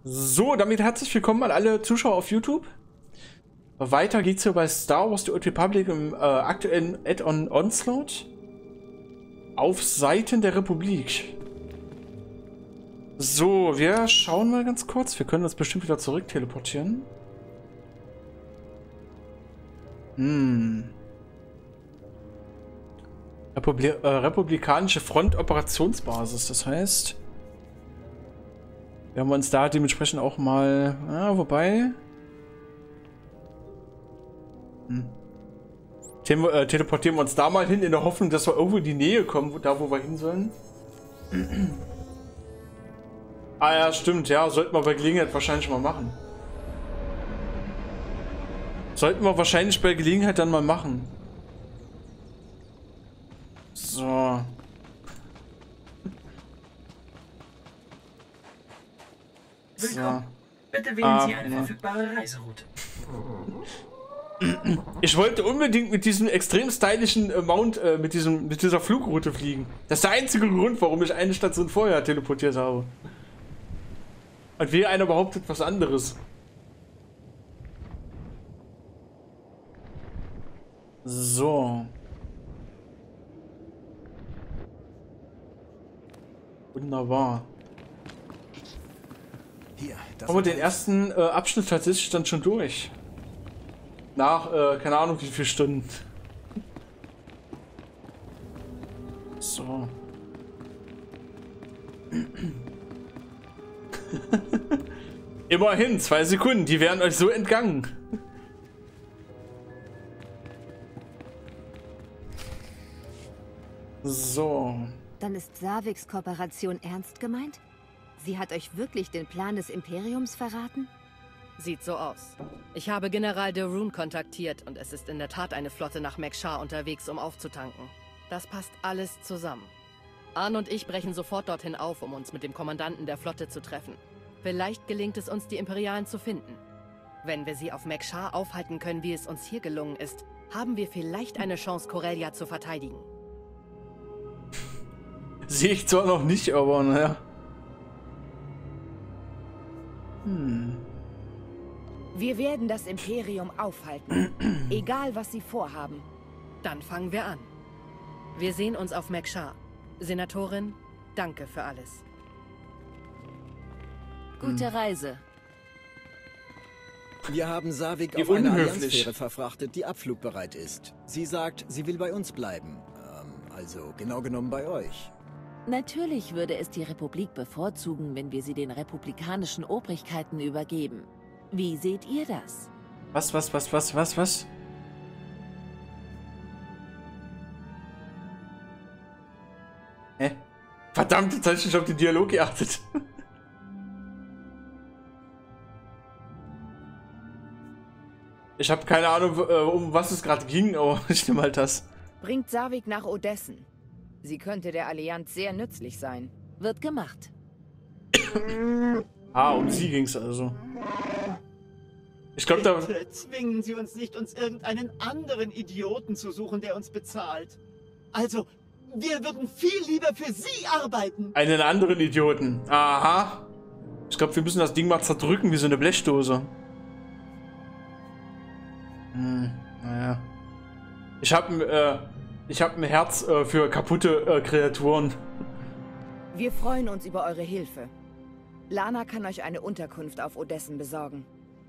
So, damit herzlich willkommen an alle Zuschauer auf YouTube. Weiter geht's hier bei Star Wars The Old Republic im aktuellen Add-on Onslaught auf Seiten der Republik. So, wir schauen mal ganz kurz. Wir können uns bestimmt wieder zurück teleportieren. Republikanische Front Operationsbasis, das heißt, wir haben uns da dementsprechend auch mal, teleportieren wir uns da mal hin, in der Hoffnung, dass wir irgendwo in die Nähe kommen, da wo wir hin sollen. Ah ja, stimmt, ja, sollten wir bei Gelegenheit wahrscheinlich mal machen. Sollten wir wahrscheinlich bei Gelegenheit dann mal machen. So. Willkommen. Bitte wählen Sie eine verfügbare Reiseroute. Ich wollte unbedingt mit diesem extrem stylischen Mount, mit dieser Flugroute fliegen. Das ist der einzige Grund, warum ich eine Station vorher teleportiert habe. Und wir einer behauptet was anderes. So. Wunderbar. Hier, das Haben wir den ersten Abschnitt tatsächlich dann schon durch. Nach, keine Ahnung wie viele Stunden. So. Immerhin, 2 Sekunden, die wären euch so entgangen. So. Dann ist Saviks Kooperation ernst gemeint? Sie hat euch wirklich den Plan des Imperiums verraten? Sieht so aus. Ich habe General de Rune kontaktiert und es ist in der Tat eine Flotte nach Mek-Sha unterwegs, um aufzutanken. Das passt alles zusammen. Arn und ich brechen sofort dorthin auf, um uns mit dem Kommandanten der Flotte zu treffen. Vielleicht gelingt es uns, die Imperialen zu finden. Wenn wir sie auf Mek-Sha aufhalten können, wie es uns hier gelungen ist, haben wir vielleicht eine Chance, Corellia zu verteidigen. Sehe ich zwar noch nicht, aber naja. Wir werden das Imperium aufhalten, egal was sie vorhaben. Dann fangen wir an. Wir sehen uns auf Mek-Sha. Senatorin, danke für alles. Gute Reise. Wir haben Savik Wie auf eine unhöflich. Allianzfähre verfrachtet, die abflugbereit ist. Sie sagt, sie will bei uns bleiben. Also genau genommen bei euch. Natürlich würde es die Republik bevorzugen, wenn wir sie den republikanischen Obrigkeiten übergeben. Wie seht ihr das? Was? Hä? Verdammt, jetzt habe ich nicht auf den Dialog geachtet. Ich habe keine Ahnung, um was es gerade ging, aber ich nehme halt das. Bringt Savik nach Odessen. Sie könnte der Allianz sehr nützlich sein. Wird gemacht. Ah, um sie ging's also. Ich glaube, da... Bitte zwingen Sie uns nicht, uns irgendeinen anderen Idioten zu suchen, der uns bezahlt. Also, wir würden viel lieber für Sie arbeiten. Einen anderen Idioten. Aha. Ich glaube, wir müssen das Ding mal zerdrücken wie so eine Blechdose. Naja. Ich habe ein Herz für kaputte Kreaturen. Wir freuen uns über eure Hilfe. Lana kann euch eine Unterkunft auf Odessen besorgen.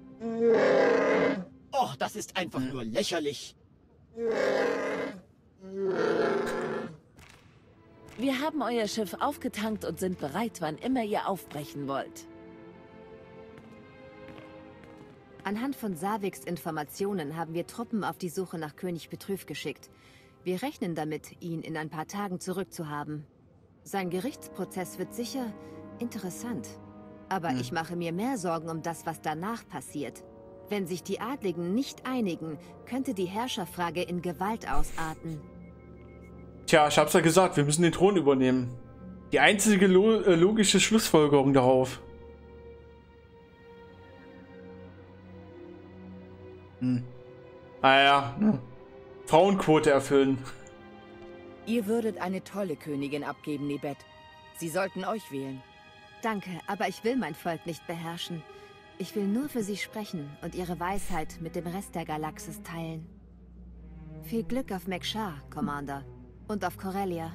Oh, das ist einfach nur lächerlich. Wir haben euer Schiff aufgetankt und sind bereit, wann immer ihr aufbrechen wollt. Anhand von Saviks Informationen haben wir Truppen auf die Suche nach König Petruv geschickt. Wir rechnen damit, ihn in ein paar Tagen zurückzuhaben. Sein Gerichtsprozess wird sicher interessant. Aber ich mache mir mehr Sorgen um das, was danach passiert. Wenn sich die Adligen nicht einigen, könnte die Herrscherfrage in Gewalt ausarten. Tja, ich hab's ja gesagt, wir müssen den Thron übernehmen. Die einzige logische Schlussfolgerung darauf. Naja, Frauenquote erfüllen. Ihr würdet eine tolle Königin abgeben, Nibet. Sie sollten euch wählen. Danke, aber ich will mein Volk nicht beherrschen. Ich will nur für sie sprechen und ihre Weisheit mit dem Rest der Galaxis teilen. Viel Glück auf Mek-Sha, Commander. Und auf Corellia.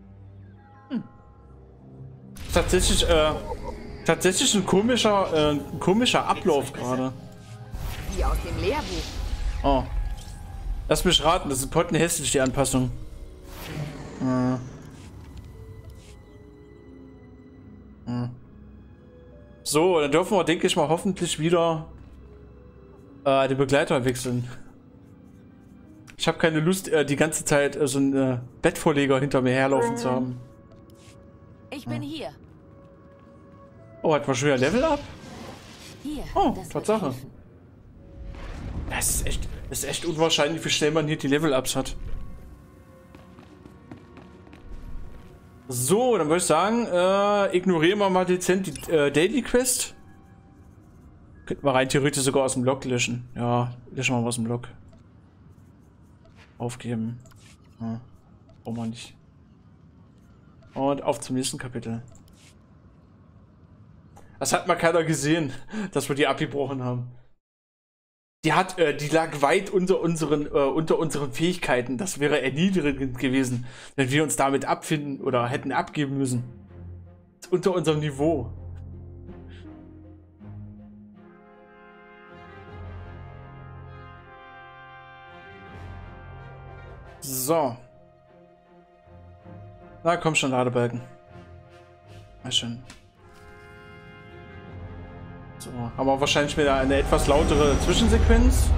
Tatsächlich ein komischer Ablauf gerade. Wie aus dem Lehrbuch. Oh. Lass mich raten, das ist pottenhässlich, die Anpassung. So, dann dürfen wir, denke ich mal, hoffentlich wieder die Begleiter wechseln. Ich habe keine Lust, die ganze Zeit so einen Bettvorleger hinter mir herlaufen zu haben. Ich bin hier. Oh, hat man schon wieder Level Up? Hier. Oh, das wird Tatsache. helfen. Das ist echt unwahrscheinlich, wie schnell man hier die Level-Ups hat. So, dann würde ich sagen, ignorieren wir mal dezent die Daily Quest. Könnten wir rein theoretisch sogar aus dem Log löschen. Ja, löschen wir mal aus dem Log. Aufgeben. Ja, brauchen wir nicht. Und auf zum nächsten Kapitel. Das hat mal keiner gesehen, dass wir die abgebrochen haben. Die lag weit unter unseren Fähigkeiten. Das wäre erniedrigend gewesen, wenn wir uns damit abfinden oder hätten abgeben müssen. Unter unserem Niveau. So. Na komm schon, Ladebalken. Na schön. So, haben wir wahrscheinlich wieder eine etwas lautere Zwischensequenz.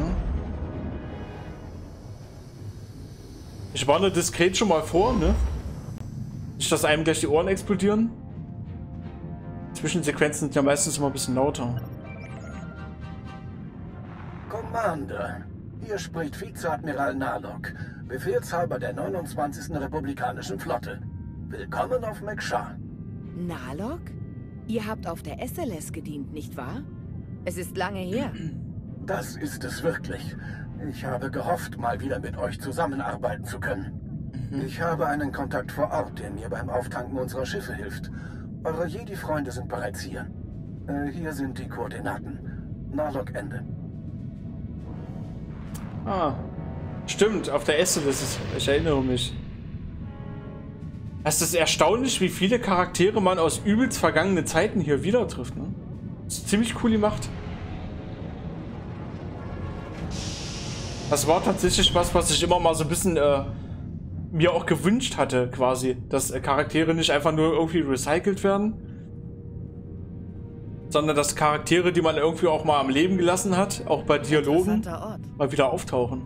Ich warne diskret schon mal vor, ne? Nicht, dass einem gleich die Ohren explodieren. Zwischensequenzen sind ja meistens immer ein bisschen lauter. Commander, hier spricht Vizeadmiral Narlock, Befehlshaber der 29. Republikanischen Flotte. Willkommen auf Mek-Sha. Narlock? Ihr habt auf der SLS gedient, nicht wahr? Es ist lange her. Das ist es wirklich. Ich habe gehofft, mal wieder mit euch zusammenarbeiten zu können. Ich habe einen Kontakt vor Ort, der mir beim Auftanken unserer Schiffe hilft. Eure Jedi-Freunde sind bereits hier. Hier sind die Koordinaten. Narlock Ende. Ah, stimmt, auf der SLS, ich erinnere mich. Es ist erstaunlich, wie viele Charaktere man aus übelst vergangenen Zeiten hier wieder trifft, ne? Das ist ziemlich cool gemacht. Das war tatsächlich was ich immer mal so ein bisschen mir auch gewünscht hatte, quasi. Dass Charaktere nicht einfach nur irgendwie recycelt werden, sondern dass Charaktere, die man irgendwie auch mal am Leben gelassen hat, auch bei Dialogen, mal wieder auftauchen.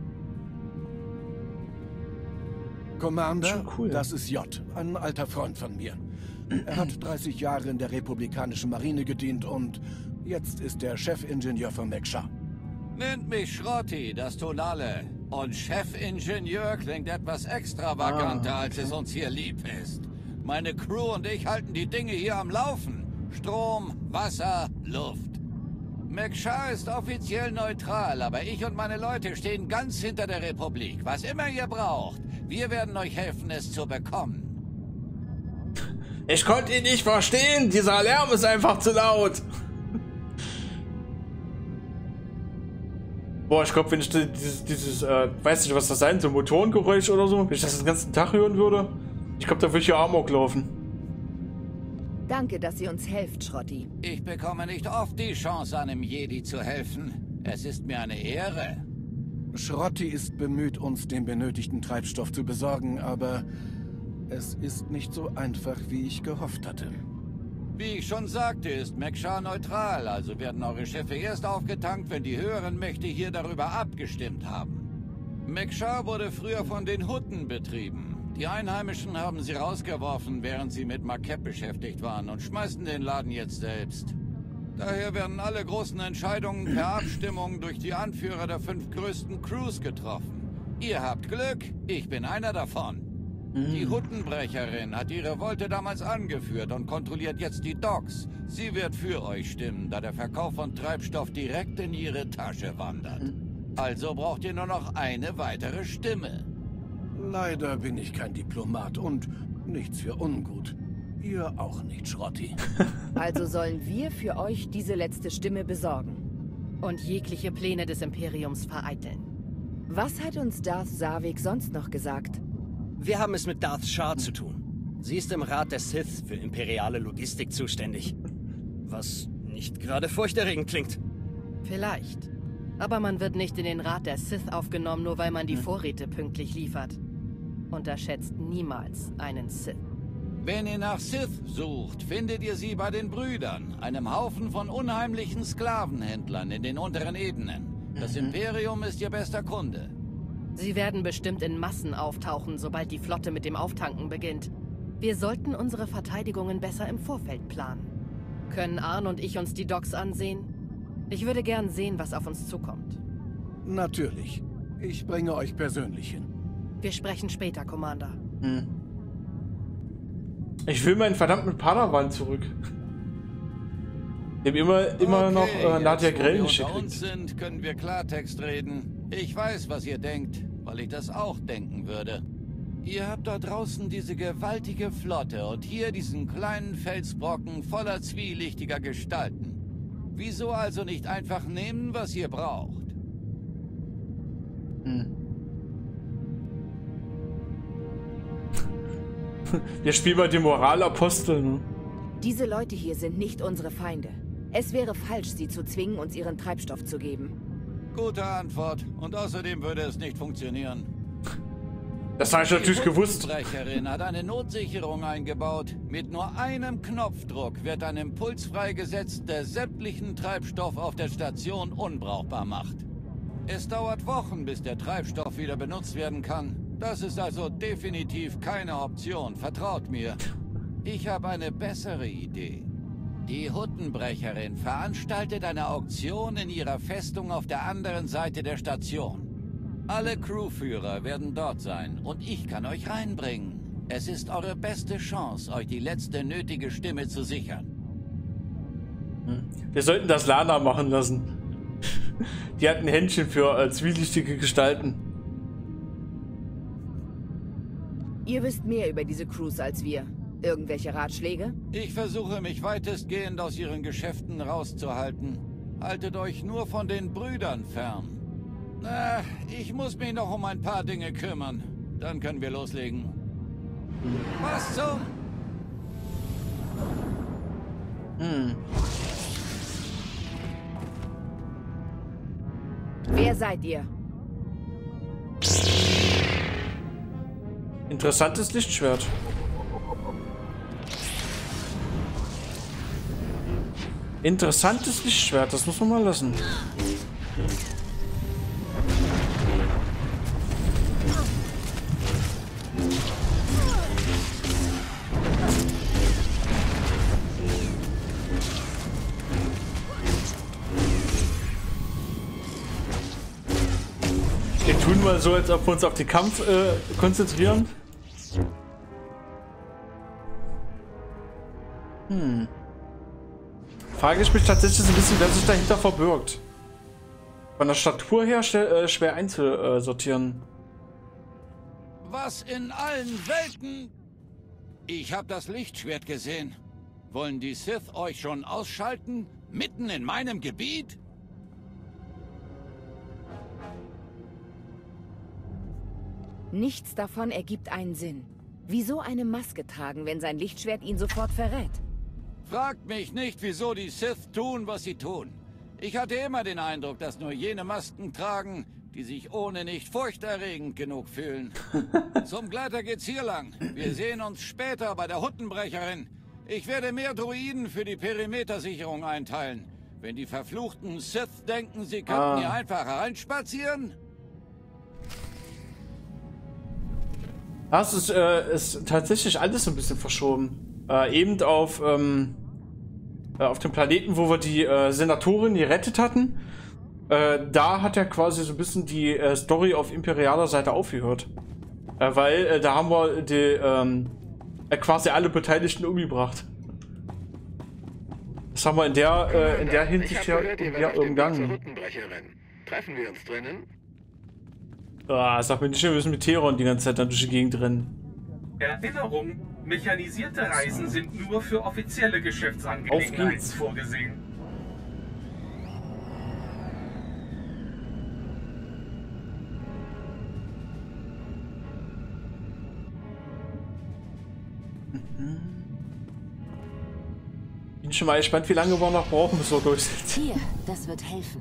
Commander, cool. Das ist J, ein alter Freund von mir. Er hat 30 Jahre in der republikanischen Marine gedient und jetzt ist er Chefingenieur von Mek-Sha. Nennt mich Schrotty, das Tonale. Und Chefingenieur klingt etwas extravaganter, als es uns hier lieb ist. Meine Crew und ich halten die Dinge hier am Laufen. Strom, Wasser, Luft. Mek-Sha ist offiziell neutral, aber ich und meine Leute stehen ganz hinter der Republik. Was immer ihr braucht, wir werden euch helfen, es zu bekommen. Ich konnte ihn nicht verstehen. Dieser Lärm ist einfach zu laut. Boah, ich glaube, wenn ich dieses weiß nicht, was das sein soll, Motorengeräusch oder so, wenn ich das den ganzen Tag hören würde, ich glaube, da würde ich ja Amok laufen. Danke, dass ihr uns helft, Schrotty. Ich bekomme nicht oft die Chance, einem Jedi zu helfen. Es ist mir eine Ehre. Schrotty ist bemüht, uns den benötigten Treibstoff zu besorgen, aber es ist nicht so einfach, wie ich gehofft hatte. Wie ich schon sagte, ist Mek-Sha neutral, also werden eure Schiffe erst aufgetankt, wenn die höheren Mächte hier darüber abgestimmt haben. Mek-Sha wurde früher von den Hutten betrieben. Die Einheimischen haben sie rausgeworfen, während sie mit Makeb beschäftigt waren und schmeißen den Laden jetzt selbst. Daher werden alle großen Entscheidungen per Abstimmung durch die Anführer der 5 größten Crews getroffen. Ihr habt Glück, ich bin einer davon. Die Huttenbrecherin hat die Revolte damals angeführt und kontrolliert jetzt die Docks. Sie wird für euch stimmen, da der Verkauf von Treibstoff direkt in ihre Tasche wandert. Also braucht ihr nur noch eine weitere Stimme. Leider bin ich kein Diplomat und nichts für ungut. Ihr auch nicht, Schrotti. Also sollen wir für euch diese letzte Stimme besorgen. Und jegliche Pläne des Imperiums vereiteln. Was hat uns Darth Savik sonst noch gesagt? Wir haben es mit Darth Shar zu tun. Sie ist im Rat der Sith für imperiale Logistik zuständig. Was nicht gerade furchterregend klingt. Vielleicht. Aber man wird nicht in den Rat der Sith aufgenommen, nur weil man die Vorräte pünktlich liefert. Unterschätzt niemals einen Sith. Wenn ihr nach Sith sucht, findet ihr sie bei den Brüdern, einem Haufen von unheimlichen Sklavenhändlern in den unteren Ebenen. Das Imperium ist ihr bester Kunde. Sie werden bestimmt in Massen auftauchen, sobald die Flotte mit dem Auftanken beginnt. Wir sollten unsere Verteidigungen besser im Vorfeld planen. Können Arn und ich uns die Docks ansehen? Ich würde gern sehen, was auf uns zukommt. Natürlich. Ich bringe euch persönlich hin. Wir sprechen später, Commander. Ich will meinen verdammten Padawan zurück. Ich habe immer noch Nadia Grell nicht gekriegt. Wenn wir unter uns sind, können wir Klartext reden. Ich weiß, was ihr denkt, weil ich das auch denken würde. Ihr habt dort draußen diese gewaltige Flotte und hier diesen kleinen Felsbrocken voller zwielichtiger Gestalten. Wieso also nicht einfach nehmen, was ihr braucht? Wir spielen mal den Moralapostel, ne? Diese Leute hier sind nicht unsere Feinde. Es wäre falsch, sie zu zwingen, uns ihren Treibstoff zu geben. Gute Antwort. Und außerdem würde es nicht funktionieren. Das habe ich natürlich gewusst. Die Sprecherin hat eine Notsicherung eingebaut. Mit nur einem Knopfdruck wird ein Impuls freigesetzt, der sämtlichen Treibstoff auf der Station unbrauchbar macht. Es dauert Wochen, bis der Treibstoff wieder benutzt werden kann. Das ist also definitiv keine Option, vertraut mir. Ich habe eine bessere Idee. Die Huttenbrecherin veranstaltet eine Auktion in ihrer Festung auf der anderen Seite der Station. Alle Crewführer werden dort sein und ich kann euch reinbringen. Es ist eure beste Chance, euch die letzte nötige Stimme zu sichern. Wir sollten das Lana machen lassen. Die hat ein Händchen für zwielichtige Gestalten. Ihr wisst mehr über diese Crews als wir. Irgendwelche Ratschläge? Ich versuche mich weitestgehend aus ihren Geschäften rauszuhalten. Haltet euch nur von den Brüdern fern. Na, ich muss mich noch um ein paar Dinge kümmern. Dann können wir loslegen. Was zum? Wer seid ihr? Interessantes Lichtschwert. Interessantes Lichtschwert, das muss man mal lassen. Wir tun mal so, als ob wir uns auf den Kampf konzentrieren. Frage ich mich tatsächlich so ein bisschen, wer sich dahinter verbirgt. Von der Statur her schwer einzusortieren. Was in allen Welten? Ich habe das Lichtschwert gesehen. Wollen die Sith euch schon ausschalten? Mitten in meinem Gebiet? Nichts davon ergibt einen Sinn. Wieso eine Maske tragen, wenn sein Lichtschwert ihn sofort verrät? Fragt mich nicht, wieso die Sith tun, was sie tun. Ich hatte immer den Eindruck, dass nur jene Masken tragen, die sich ohne nicht furchterregend genug fühlen. Zum Gleiter geht's hier lang. Wir sehen uns später bei der Huttenbrecherin. Ich werde mehr Droiden für die Perimetersicherung einteilen. Wenn die verfluchten Sith denken, sie könnten hier einfach hereinspazieren. Das ist tatsächlich alles ein bisschen verschoben. Eben auf dem Planeten, wo wir die Senatorin gerettet hatten, da hat er quasi so ein bisschen die Story auf imperialer Seite aufgehört. Weil da haben wir die, quasi alle Beteiligten umgebracht. Das haben wir in der Hinsicht ja umgangen. Treffen wir uns drinnen? Sag mir nicht, wir müssen mit Theron die ganze Zeit dann durch die Gegend rennen. Erinnerung, Mechanisierte Reisen sind nur für offizielle Geschäftsangelegenheiten vorgesehen. Bin schon mal gespannt, wie lange wir noch brauchen, bis wir durch sind. Hier, das wird helfen.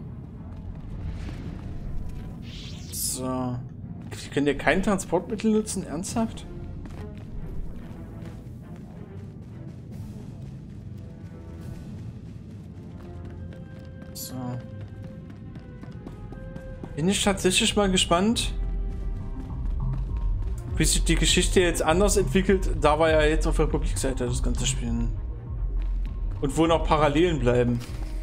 So. Wir können ja kein Transportmittel nutzen, ernsthaft? So. Bin ich tatsächlich mal gespannt, wie sich die Geschichte jetzt anders entwickelt. Da war ja jetzt auf Republikseite das ganze Spiel. Und wo noch Parallelen bleiben.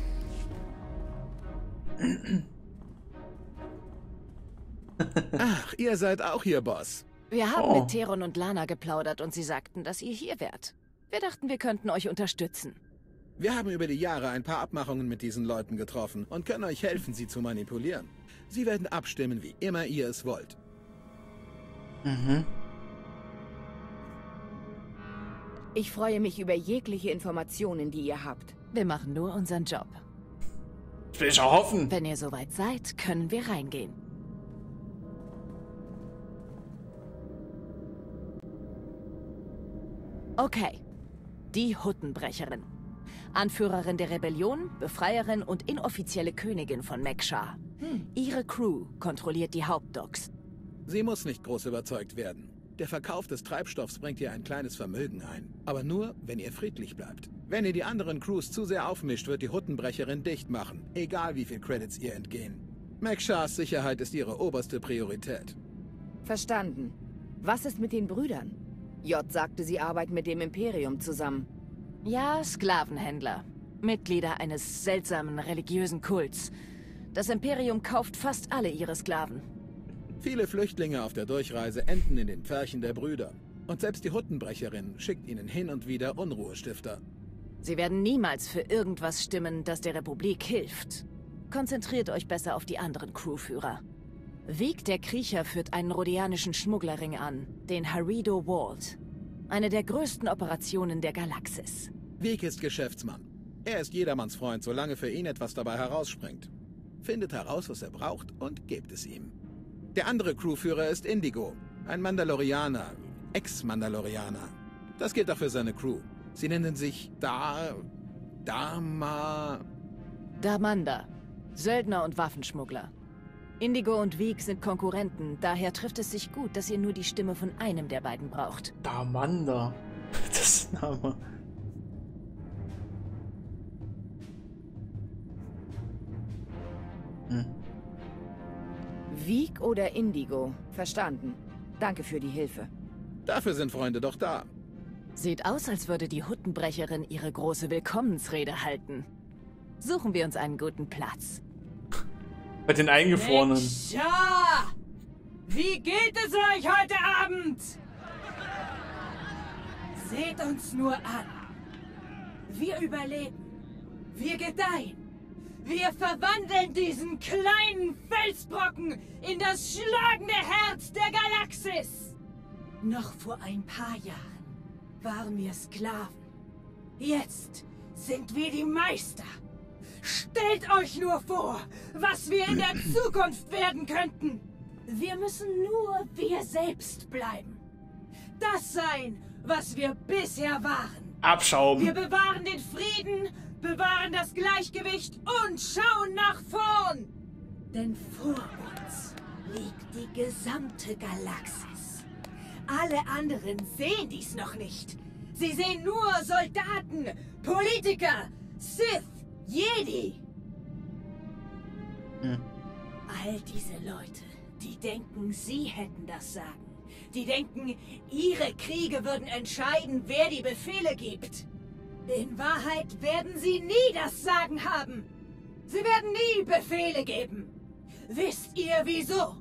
Ach, ihr seid auch hier, Boss. Wir haben mit Theron und Lana geplaudert und sie sagten, dass ihr hier wärt. Wir dachten, wir könnten euch unterstützen. Wir haben über die Jahre ein paar Abmachungen mit diesen Leuten getroffen und können euch helfen, sie zu manipulieren. Sie werden abstimmen, wie immer ihr es wollt. Mhm. Ich freue mich über jegliche Informationen, die ihr habt. Wir machen nur unseren Job. Ich will schon hoffen. Wenn ihr soweit seid, können wir reingehen. Okay. Die Huttenbrecherin. Anführerin der Rebellion, Befreierin und inoffizielle Königin von Meg-Shar. Ihre Crew kontrolliert die Hauptdocks. Sie muss nicht groß überzeugt werden. Der Verkauf des Treibstoffs bringt ihr ein kleines Vermögen ein. Aber nur, wenn ihr friedlich bleibt. Wenn ihr die anderen Crews zu sehr aufmischt, wird die Huttenbrecherin dicht machen. Egal wie viel Credits ihr entgehen. Meg-Shars Sicherheit ist ihre oberste Priorität. Verstanden. Was ist mit den Brüdern? J sagte, sie arbeiten mit dem Imperium zusammen. Ja, Sklavenhändler. Mitglieder eines seltsamen religiösen Kults. Das Imperium kauft fast alle ihre Sklaven. Viele Flüchtlinge auf der Durchreise enden in den Pferchen der Brüder. Und selbst die Huttenbrecherin schickt ihnen hin und wieder Unruhestifter. Sie werden niemals für irgendwas stimmen, das der Republik hilft. Konzentriert euch besser auf die anderen Crewführer. Wieg der Kriecher führt einen rhodianischen Schmugglerring an, den Harido Vault. Eine der größten Operationen der Galaxis. Wieg ist Geschäftsmann. Er ist jedermanns Freund, solange für ihn etwas dabei herausspringt. Findet heraus, was er braucht und gebt es ihm. Der andere Crewführer ist Indigo, ein Mandalorianer, Ex-Mandalorianer. Das gilt auch für seine Crew. Sie nennen sich Damanda, Söldner und Waffenschmuggler. Indigo und Wieg sind Konkurrenten, daher trifft es sich gut, dass ihr nur die Stimme von einem der beiden braucht. Damanda. Das ist ein Name. Wieg oder Indigo? Verstanden. Danke für die Hilfe. Dafür sind Freunde doch da. Sieht aus, als würde die Huttenbrecherin ihre große Willkommensrede halten. Suchen wir uns einen guten Platz. Bei den Eingefrorenen. Ja! Wie geht es euch heute Abend? Seht uns nur an. Wir überleben. Wir gedeihen. Wir verwandeln diesen kleinen Felsbrocken in das schlagende Herz der Galaxis. Noch vor ein paar Jahren waren wir Sklaven. Jetzt sind wir die Meister. Stellt euch nur vor, was wir in der Zukunft werden könnten. Wir müssen nur wir selbst bleiben. Das sein, was wir bisher waren. Abschaum. Wir bewahren den Frieden, bewahren das Gleichgewicht und schauen nach vorn. Denn vor uns liegt die gesamte Galaxis. Alle anderen sehen dies noch nicht. Sie sehen nur Soldaten, Politiker, Sith, Jedi. All diese Leute, die denken, sie hätten das Sagen. Die denken, ihre Kriege würden entscheiden, wer die Befehle gibt. In Wahrheit werden sie nie das Sagen haben. Sie werden nie Befehle geben. Wisst ihr wieso?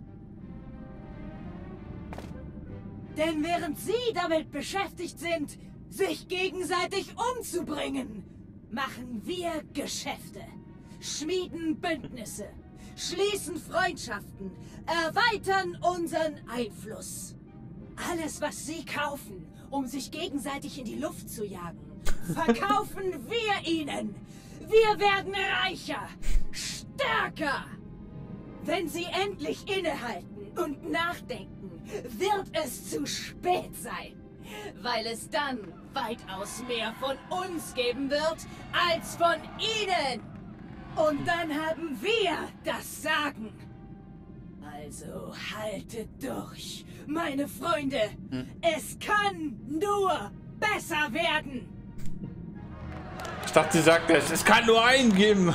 Denn während sie damit beschäftigt sind, sich gegenseitig umzubringen, machen wir Geschäfte, schmieden Bündnisse, schließen Freundschaften, erweitern unseren Einfluss. Alles, was sie kaufen um sich gegenseitig in die Luft zu jagen, verkaufen wir ihnen. Wir werden reicher, stärker. Wenn sie endlich innehalten und nachdenken, wird es zu spät sein. Weil es dann weitaus mehr von uns geben wird, als von ihnen. Und dann haben wir das Sagen. Also haltet durch, meine Freunde. Es kann nur besser werden. Ich dachte, sie sagt es kann nur einen geben.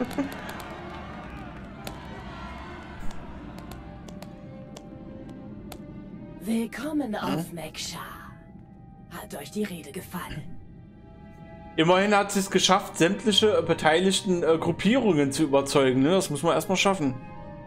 Willkommen auf Meg-Sha. Hat euch die Rede gefallen? Immerhin hat sie es geschafft, sämtliche beteiligten Gruppierungen zu überzeugen. Ne? Das muss man erstmal schaffen.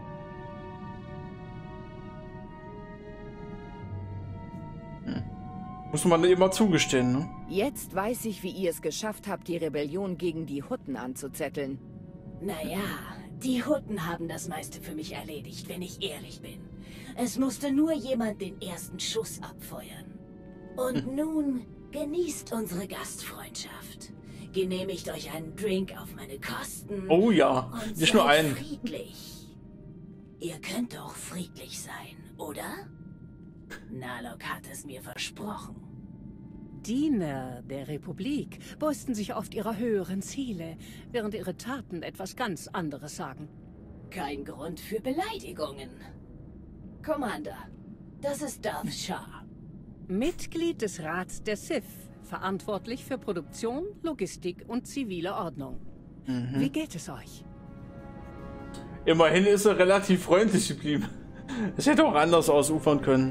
Muss man immer zugestehen, ne? Jetzt weiß ich, wie ihr es geschafft habt, die Rebellion gegen die Hutten anzuzetteln. Naja, die Hutten haben das meiste für mich erledigt, wenn ich ehrlich bin. Es musste nur jemand den ersten Schuss abfeuern. Und nun genießt unsere Gastfreundschaft. Genehmigt euch einen Drink auf meine Kosten. Oh ja, nicht nur einen. Friedlich. Ihr könnt doch friedlich sein, oder? Nalok hat es mir versprochen. Diener der Republik brüsten sich oft ihrer höheren Ziele, während ihre Taten etwas ganz anderes sagen. Kein Grund für Beleidigungen. Commander, das ist Darth Shah. Mitglied des Rats der Sith, verantwortlich für Produktion, Logistik und zivile Ordnung. Wie geht es euch? Immerhin ist er relativ freundlich geblieben. Es hätte auch anders ausufern können.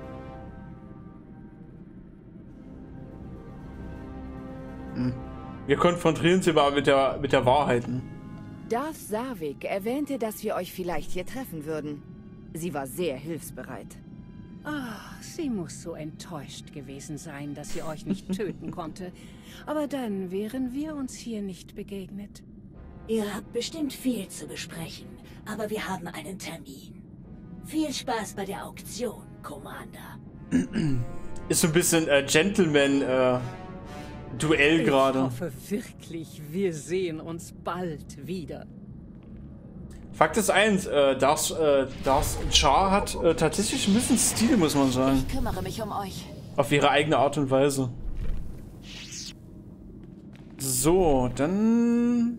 Wir konfrontieren sie mal mit der Wahrheit. Ne? Darth Savik erwähnte, dass wir euch vielleicht hier treffen würden. Sie war sehr hilfsbereit. Ach, sie muss so enttäuscht gewesen sein, dass sie euch nicht töten konnte. Aber dann wären wir uns hier nicht begegnet. Ihr habt bestimmt viel zu besprechen, aber wir haben einen Termin. Viel Spaß bei der Auktion, Commander. Ist so ein bisschen Gentleman Duell gerade. Ich hoffe wirklich, wir sehen uns bald wieder. Fakt ist eins, Darth Shah hat tatsächlich ein bisschen Stil, muss man sagen. Ich kümmere mich um euch. Auf ihre eigene Art und Weise. So, dann...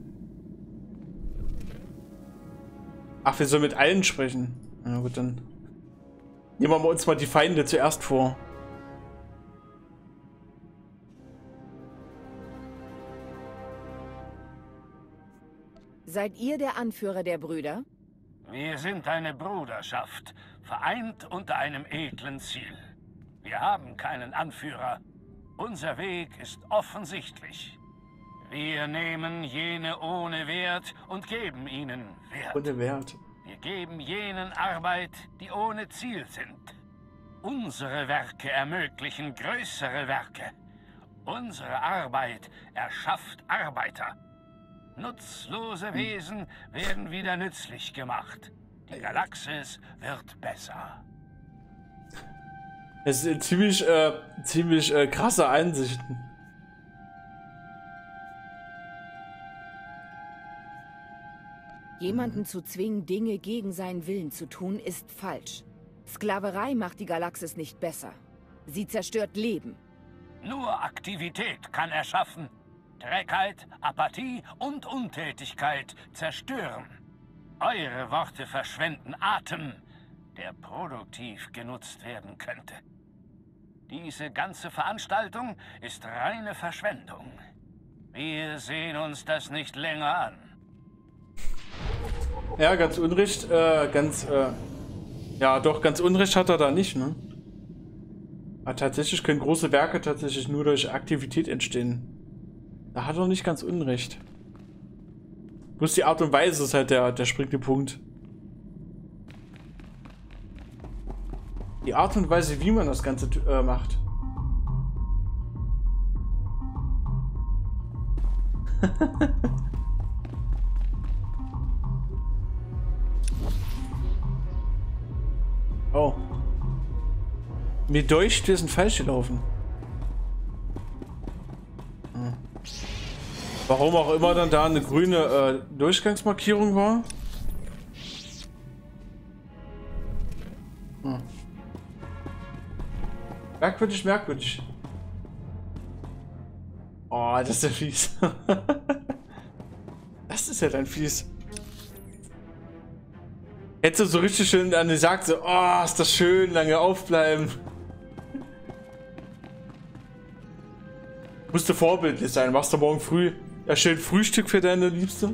Ach, wir sollen mit allen sprechen. Na gut, dann nehmen wir uns mal die Feinde zuerst vor. Seid ihr der Anführer der Brüder? Wir sind eine Bruderschaft, vereint unter einem edlen Ziel. Wir haben keinen Anführer. Unser Weg ist offensichtlich. Wir nehmen jene ohne Wert und geben ihnen Wert. Ohne Wert. Wir geben jenen Arbeit, die ohne Ziel sind. Unsere Werke ermöglichen größere Werke. Unsere Arbeit erschafft Arbeiter. Nutzlose Wesen werden wieder nützlich gemacht. Die Galaxis wird besser. Es sind ziemlich krasse Einsichten. Jemanden zu zwingen, Dinge gegen seinen Willen zu tun, ist falsch. Sklaverei macht die Galaxis nicht besser. Sie zerstört Leben. Nur Aktivität kann erschaffen. Trägheit, Apathie und Untätigkeit zerstören. Eure Worte verschwenden Atem, der produktiv genutzt werden könnte. Diese ganze Veranstaltung ist reine Verschwendung. Wir sehen uns das nicht länger an. Ja, ganz Unrecht, ja doch, ganz Unrecht hat er da nicht, ne? Aber tatsächlich können große Werke tatsächlich nur durch Aktivität entstehen. Da hat er nicht ganz Unrecht. Bloß die Art und Weise ist halt der springende Punkt. Die Art und Weise, wie man das Ganze macht. Oh. Mir deucht, wir sind falsch gelaufen. Warum auch immer dann da eine grüne Durchgangsmarkierung war. Hm. Merkwürdig, merkwürdig. Oh, das ist ja fies. Das ist ja dann fies. Hättest du so richtig schön an gesagt, so, oh, ist das schön, lange aufbleiben. Musste vorbildlich sein. Machst du morgen früh schön Frühstück für deine Liebste?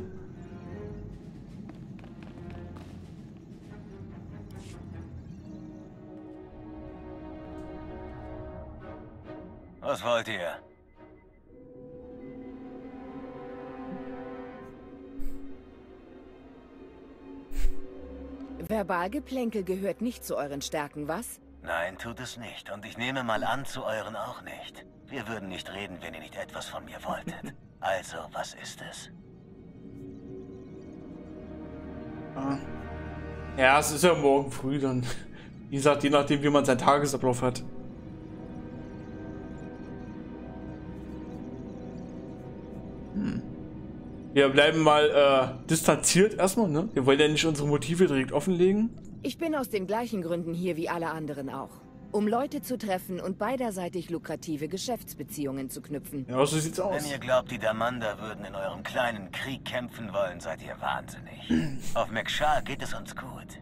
Was wollt ihr? Verbalgeplänkel gehört nicht zu euren Stärken, was? Nein, tut es nicht. Und ich nehme mal an, zu euren auch nicht. Wir würden nicht reden, wenn ihr nicht etwas von mir wolltet. Also, was ist es? Ja, es ist ja morgen früh dann. Wie gesagt, je nachdem, wie man seinen Tagesablauf hat. Wir bleiben mal distanziert erstmal, ne? Wir wollen ja nicht unsere Motive direkt offenlegen. Ich bin aus den gleichen Gründen hier wie alle anderen auch. Um Leute zu treffen und beiderseitig lukrative Geschäftsbeziehungen zu knüpfen. Ja, so sieht's aus. Wenn ihr glaubt, die Damander würden in eurem kleinen Krieg kämpfen wollen, seid ihr wahnsinnig. Auf Mek-Sha geht es uns gut.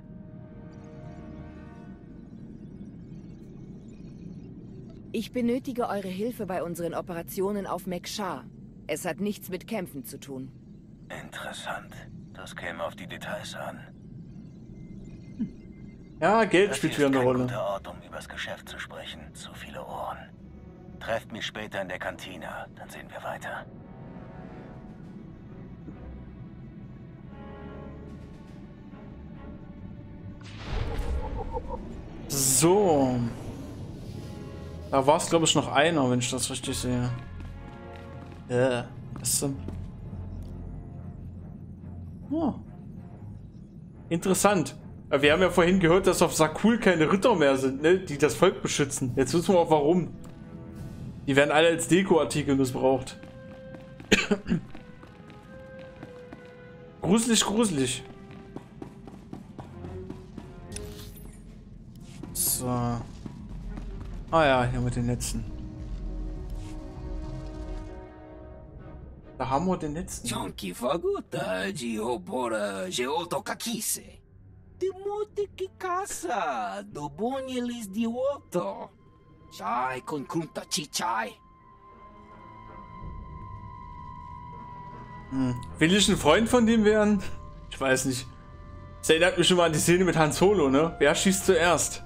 Ich benötige eure Hilfe bei unseren Operationen auf Mek-Sha. Es hat nichts mit Kämpfen zu tun. Interessant. Das käme auf die Details an. Ja, Geld spielt wieder eine Rolle. Das ist kein guter Ort, um übers Geschäft zu sprechen. Zu viele Ohren. Trefft mich später in der Kantine, dann sehen wir weiter. So. Da war es, glaube ich, noch einer, wenn ich das richtig sehe. Ja, oh. Interessant. Wir haben ja vorhin gehört, dass auf Sakul keine Ritter mehr sind, ne? Die das Volk beschützen. Jetzt wissen wir auch warum. Die werden alle als Dekoartikel missbraucht. Gruselig, gruselig. So. Ah ja, hier mit den Netzen. Da haben wir den Netzen. Chonki faguta, Giobora, Geotokakise. Demote que caça, do bonhelis de outro. Chai con kunta chichai. Will ich ein Freund von dem werden? Ich weiß nicht. Das erinnert mich schon mal an die Szene mit Han Solo, ne? Wer schießt zuerst?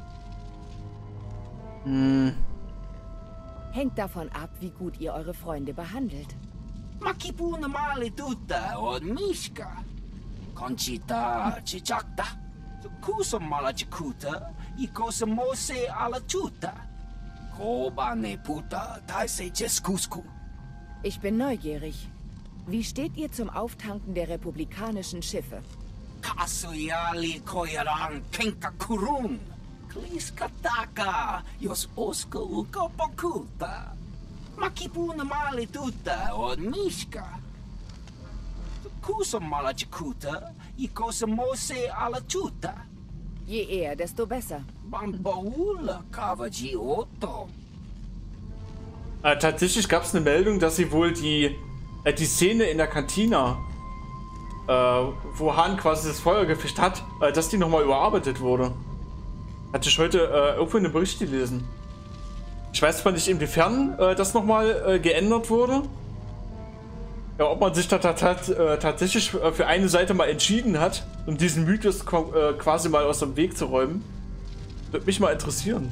Hängt davon ab, wie gut ihr eure Freunde behandelt. Makipuna male tutta od Mishka. Conchita chichakta. Kusa mala chikuta. Ikosa mose ala chuta. Koba ne puta taise jeskusku. Ich bin neugierig. Wie steht ihr zum Auftanken der republikanischen Schiffe? Kasuyali koyaran kenka kurun. Kliskataka yos oska uka pakuta. Makipuna male tutta od Mishka. Kusa mala chikuta. Ikosa mose ala chuta. Je eher, desto besser. Bambaula kavaji otto. Tatsächlich gab es eine Meldung, dass sie wohl die Szene in der Kantina, wo Han quasi das Feuer gefischt hat, dass die nochmal überarbeitet wurde. Hatte ich heute irgendwo in einem Bericht gelesen. Ich weiß zwar nicht, inwiefern das nochmal geändert wurde. Ja, ob man sich da tatsächlich für eine Seite mal entschieden hat, um diesen Mythos quasi mal aus dem Weg zu räumen. Würde mich mal interessieren.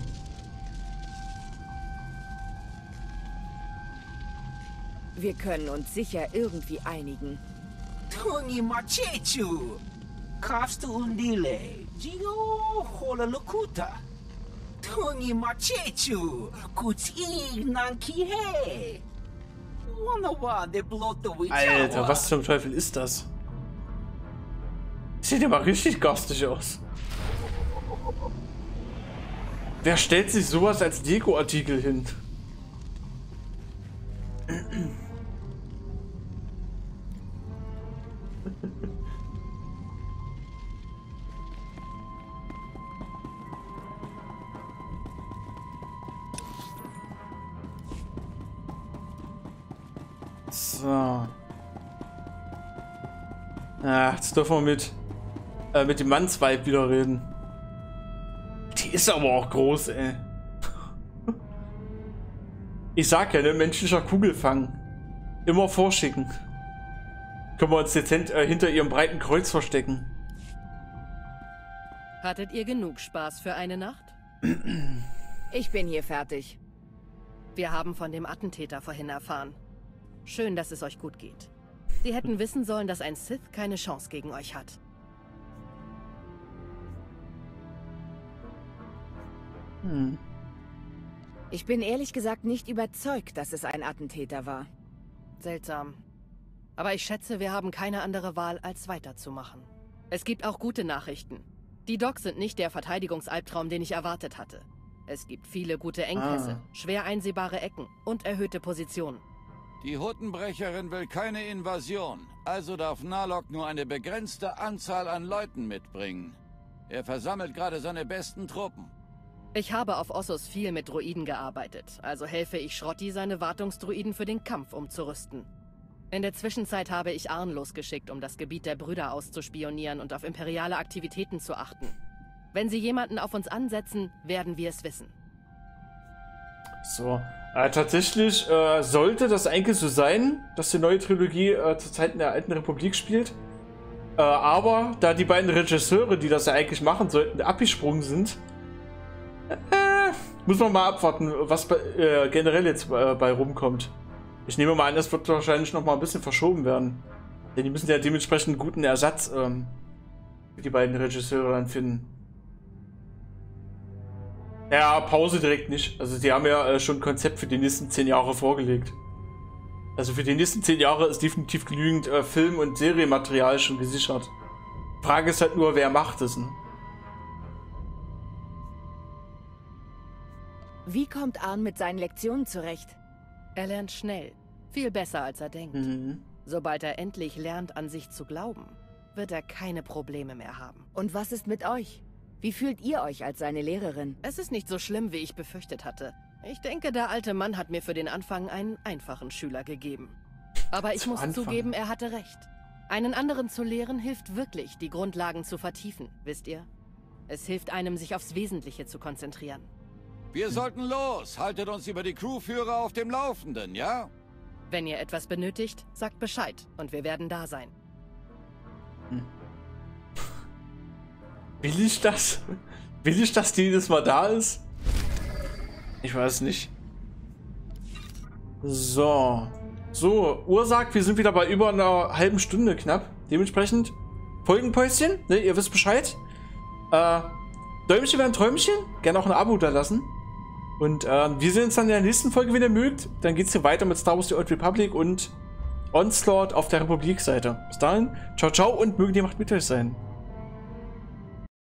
Wir können uns sicher irgendwie einigen. Tungi machechu. Kafstu undile. Gio hola lukuta. Tungi machechu. Kutsig nankihe. Alter, was zum Teufel ist das? Sieht ja mal richtig garstig aus. Wer stellt sich sowas als Dekoartikel hin? So. Ach, jetzt dürfen wir mit dem Mannsweib wieder reden. Die ist aber auch groß, ey. Ich sag ja, ne, menschlicher Kugelfang. Immer vorschicken. Können wir uns dezent hinter ihrem breiten Kreuz verstecken. Hattet ihr genug Spaß für eine Nacht? Ich bin hier fertig. Wir haben von dem Attentäter vorhin erfahren. Schön, dass es euch gut geht. Sie hätten wissen sollen, dass ein Sith keine Chance gegen euch hat. Ich bin ehrlich gesagt nicht überzeugt, dass es ein Attentäter war. Seltsam. Aber ich schätze, wir haben keine andere Wahl, als weiterzumachen. Es gibt auch gute Nachrichten. Die Docks sind nicht der Verteidigungsalbtraum, den ich erwartet hatte. Es gibt viele gute Engpässe, schwer einsehbare Ecken und erhöhte Positionen. Die Huttenbrecherin will keine Invasion, also darf Nalok nur eine begrenzte Anzahl an Leuten mitbringen. Er versammelt gerade seine besten Truppen. Ich habe auf Ossus viel mit Droiden gearbeitet, also helfe ich Schrotti, seine Wartungsdroiden für den Kampf umzurüsten. In der Zwischenzeit habe ich Arn losgeschickt, um das Gebiet der Brüder auszuspionieren und auf imperiale Aktivitäten zu achten. Wenn sie jemanden auf uns ansetzen, werden wir es wissen. So, tatsächlich sollte das eigentlich so sein, dass die neue Trilogie zu Zeiten der Alten Republik spielt. Aber da die beiden Regisseure, die das ja eigentlich machen sollten, abgesprungen sind, muss man mal abwarten, was generell jetzt bei rumkommt. Ich nehme mal an, das wird wahrscheinlich noch mal ein bisschen verschoben werden. Denn die müssen ja dementsprechend einen guten Ersatz für die beiden Regisseure dann finden. Ja, Pause direkt nicht. Also die haben ja schon ein Konzept für die nächsten 10 Jahre vorgelegt. Also für die nächsten 10 Jahre ist definitiv genügend Film- und Serienmaterial schon gesichert. Frage ist halt nur, wer macht es, ne? Wie kommt Arn mit seinen Lektionen zurecht? Er lernt schnell. Viel besser, als er denkt. Sobald er endlich lernt, an sich zu glauben, wird er keine Probleme mehr haben. Und was ist mit euch? Wie fühlt ihr euch als seine Lehrerin? Es ist nicht so schlimm, wie ich befürchtet hatte. Ich denke, der alte Mann hat mir für den Anfang einen einfachen Schüler gegeben. Aber ich muss zugeben, er hatte recht. Einen anderen zu lehren hilft wirklich, die Grundlagen zu vertiefen, wisst ihr? Es hilft einem, sich aufs Wesentliche zu konzentrieren. Wir sollten los. Haltet uns über die Crewführer auf dem Laufenden, ja? Wenn ihr etwas benötigt, sagt Bescheid und wir werden da sein. Will ich das? Will ich, dass die jedes Mal da ist? Ich weiß nicht. So. So, Uhr sagt, wir sind wieder bei über einer halben Stunde knapp. Dementsprechend Folgenpäuschen, ne, ihr wisst Bescheid. Däumchen wäre ein Träumchen. Gerne auch ein Abo da lassen. Und wir sehen uns dann in der nächsten Folge, wenn ihr mögt. Dann geht es hier weiter mit Star Wars The Old Republic und Onslaught auf der Republik-Seite. Bis dahin, ciao, ciao und mögen die Macht mit euch sein.